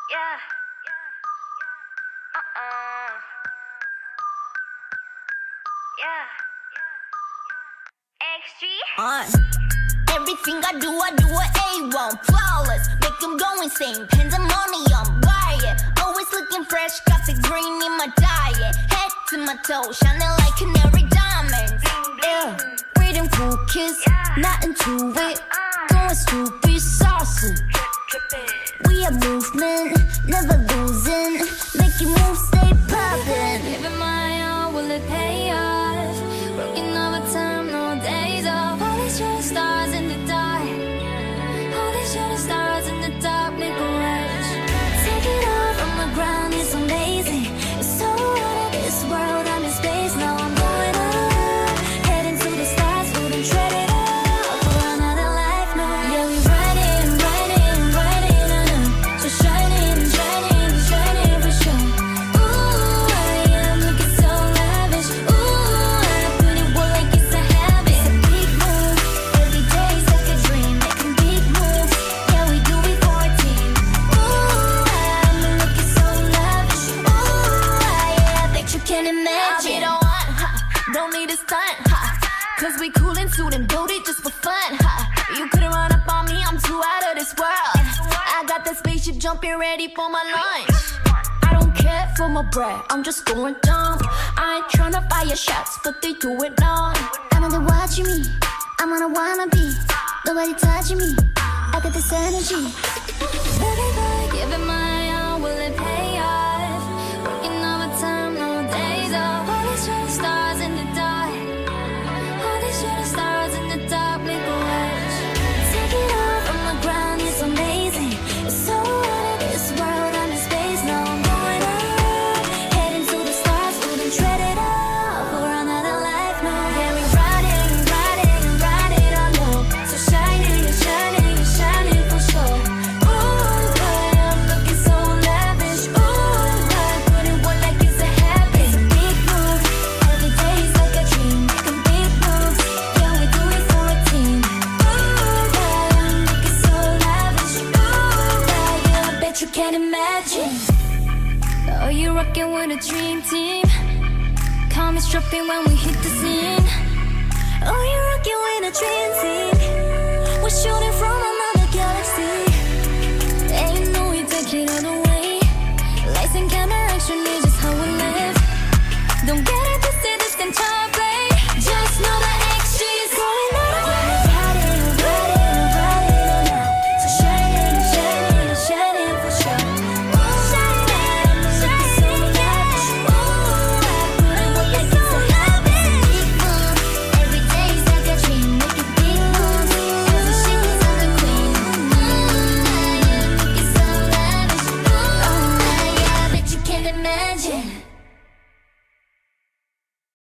Yeah. Yeah. Everything I do it A1, flawless. Make them go insane, pandemonium, riot. Always looking fresh, got the green in my diet. Head to my toe, shining like canary diamonds. Yeah, freedom cool kiss, not into it. Going stupid, saucy. We are movement, never losing. Making moves, stay poppin'. Giving my all, will it pay off? Working overtime, no days off. All these shooting stars in the dark. All these shooting stars in the dark make a rush. Take it off from the ground, it's amazing. It's so out of this world, I'm in space. Now I'm going up, heading to the stars, wouldn't tread it up for another life, no. Yeah, we riding, riding, riding on up. So shining, shining, shining for sure. Ooh, I am looking so lavish. Ooh, I put it work like it's a habit. It's a big move, every day's like a dream. Making big moves, yeah, we do it for a team. Ooh, I'm looking so lavish. Ooh, I bet you can imagine. I don't want, don't need a stunt, cause we cool and suit and build it just for fun, You couldn't run up on me, I'm too out of this world. I got that spaceship jumping ready for my lunch. I don't care for my bread, I'm just going dumb. I ain't tryna fire shots, but they do it now. I know they're watching me, I'm on a wannabe. Nobody touching me, I got this energy. Giving my all, will it pay off? Working overtime, no days off. All these shooting stars in the dark. All these shooting stars in the dark make a wish. Take it off from the ground, it's amazing. It's so out of this world, I'm in space. Now I'm going up, heading to the stars, wouldn't tread it up for another life, no. Yeah, we riding, riding, riding on low. So shining, shining, shining for sure. Ooh, boy, I'm looking so lavish. Ooh, boy, put it work like it's a habit. It's a big move, every day's like a dream. Making big moves, yeah, we do it for a team. Ooh, boy, I'm looking so lavish. Ooh, boy, yeah, I bet you can't imagine. Oh, you're rocking with a dream team. Calm is dropping when we hit the scene. Oh, you're rocking with a dream team. We're sure